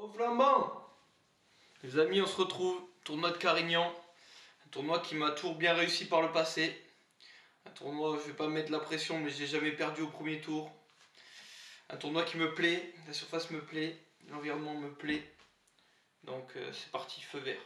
Flambant. Les amis, on se retrouve, tournoi de Carignan, un tournoi qui m'a toujours bien réussi par le passé. Un tournoi, je vais pas mettre la pression, mais j'ai jamais perdu au premier tour. Un tournoi qui me plaît, la surface me plaît, l'environnement me plaît. Donc c'est parti, feu vert.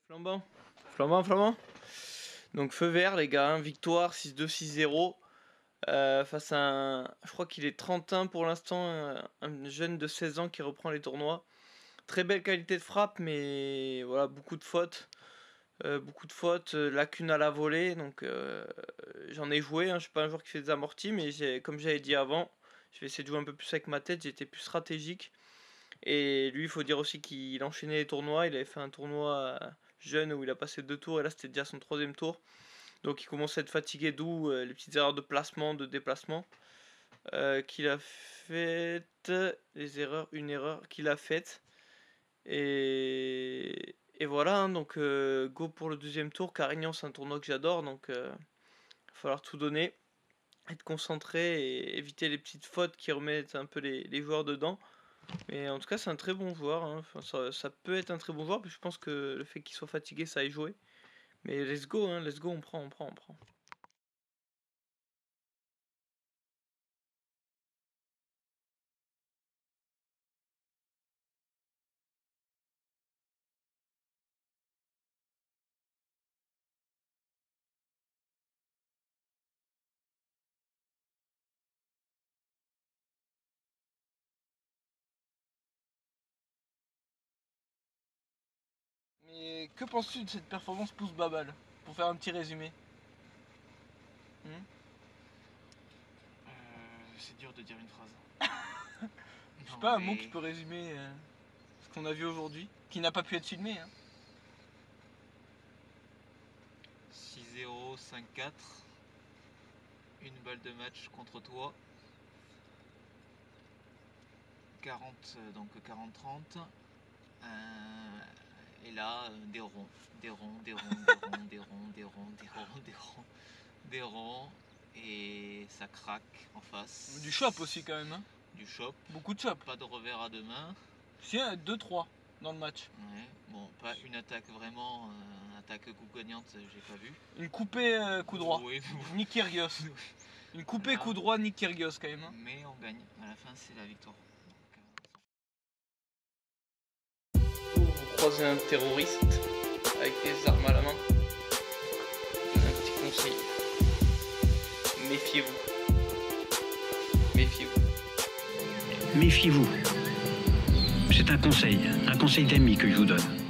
Flambant. Donc feu vert les gars, hein, victoire 6-2, 6-0. Face à un... Je crois qu'il est 31 pour l'instant, un jeune de 16 ans qui reprend les tournois. Très belle qualité de frappe, mais voilà, beaucoup de fautes. Lacunes à la volée. Donc j'en ai joué, hein, je suis pas un joueur qui fait des amortis, mais comme j'avais dit avant, je vais essayer de jouer un peu plus avec ma tête, j'étais plus stratégique. Et lui, il faut dire aussi qu'il enchaînait les tournois. Il avait fait un tournoi jeune où il a passé 2 tours et là c'était déjà son 3e tour. Donc il commençait à être fatigué, d'où les petites erreurs de placement, de déplacement qu'il a faites. Une erreur qu'il a faite. Et voilà, hein, donc go pour le 2e tour. Carignan, c'est un tournoi que j'adore, donc il va falloir tout donner, être concentré et éviter les petites fautes qui remettent un peu les joueurs dedans. Mais en tout cas, c'est un très bon joueur, hein. Enfin, ça peut être un très bon joueur, puis je pense que le fait qu'il soit fatigué, ça aille jouer. Mais let's go, hein, let's go, on prend. Mais que penses-tu de cette performance pouce Babal, pour faire un petit résumé? C'est dur de dire une phrase. Je sais pas, un mot qui peut résumer ce qu'on a vu aujourd'hui, qui n'a pas pu être filmé. Hein. 6-0, 5-4. Une balle de match contre toi. 40-30. Et là, des ronds. Et ça craque en face. Du chop aussi quand même. Hein. Du chop. Beaucoup de chop. Pas de revers à deux mains. Si, 2-3 dans le match. Ouais, bon, pas une attaque vraiment, attaque coup gagnante, j'ai pas vu. Une coupée coup droit. Oui. Nick Kyrgios. Une coupée coup droit Nick Kyrgios quand même. Hein. Mais on gagne. À la fin, c'est la victoire. Vous croisez un terroriste avec des armes à la main. Un petit conseil. Méfiez-vous. Méfiez-vous. C'est un conseil d'ami que je vous donne.